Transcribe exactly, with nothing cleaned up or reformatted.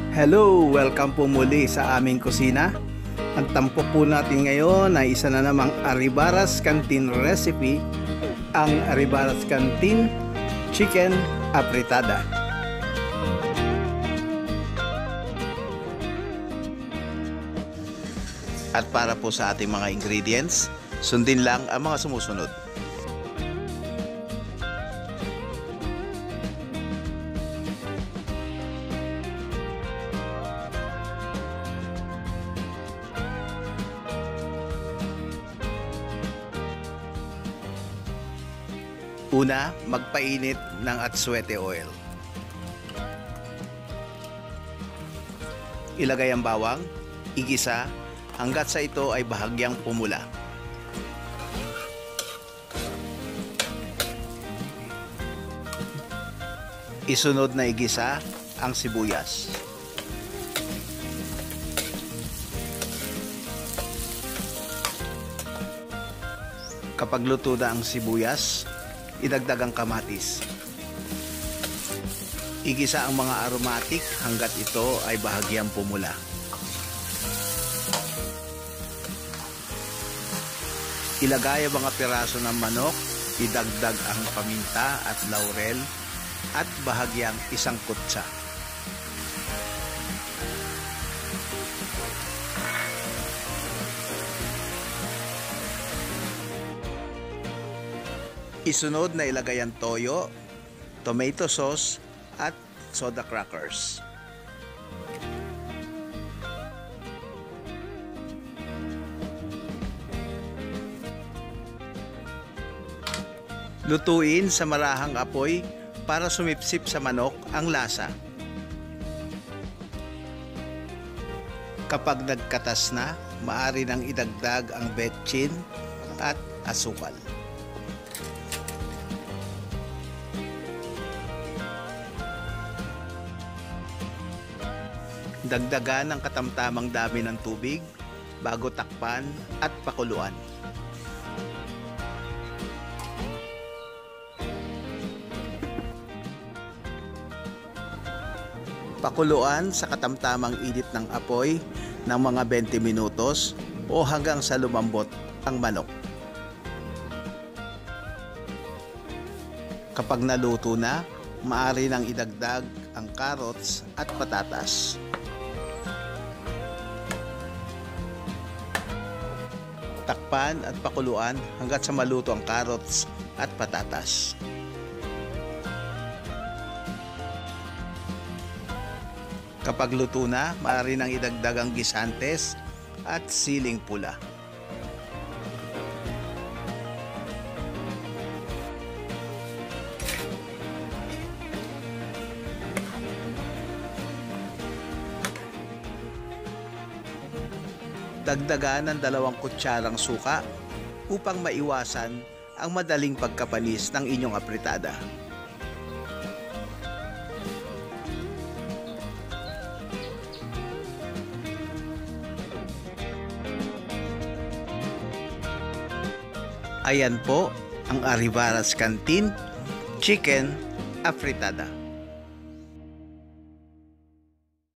Hello! Welcome po muli sa aming kusina. Ang tampok po natin ngayon ay isa na namang Arribaras Canteen recipe, ang Arribaras Canteen Chicken Apretada. At para po sa ating mga ingredients, sundin lang ang mga sumusunod. Una, magpainit ng atsuete oil. Ilagay ang bawang, igisa, hanggat sa ito ay bahagyang pumula. Isunod na igisa ang sibuyas. Kapag luto na ang sibuyas, idagdag ang kamatis. Igisa ang mga aromatic hanggat ito ay bahagyang pumula. Ilagay ang mga piraso ng manok, idagdag ang paminta at laurel at bahagyang isang kutsa. Isunod na ilagay ang toyo, tomato sauce at soda crackers. Lutuin sa marahang apoy para sumipsip sa manok ang lasa. Kapag nagkatas na, maaari nang idagdag ang betchin at asukal. Dagdagan ng katamtamang dami ng tubig bago takpan at pakuluan. Pakuluan sa katamtamang init ng apoy ng mga twenty minutos o hanggang sa lumambot ang manok. Kapag naluto na, maaari nang idagdag ang carrots at patatas. Takpan at pakuluan hanggat sa maluto ang carrots at patatas. Kapag luto na, maaari nang idagdag ang gisantes at siling pula. Dagdagan ng dalawang kutsarang suka upang maiwasan ang madaling pagkapanis ng inyong apretada. Ayan po ang Arribaras Canteen Chicken Apretada.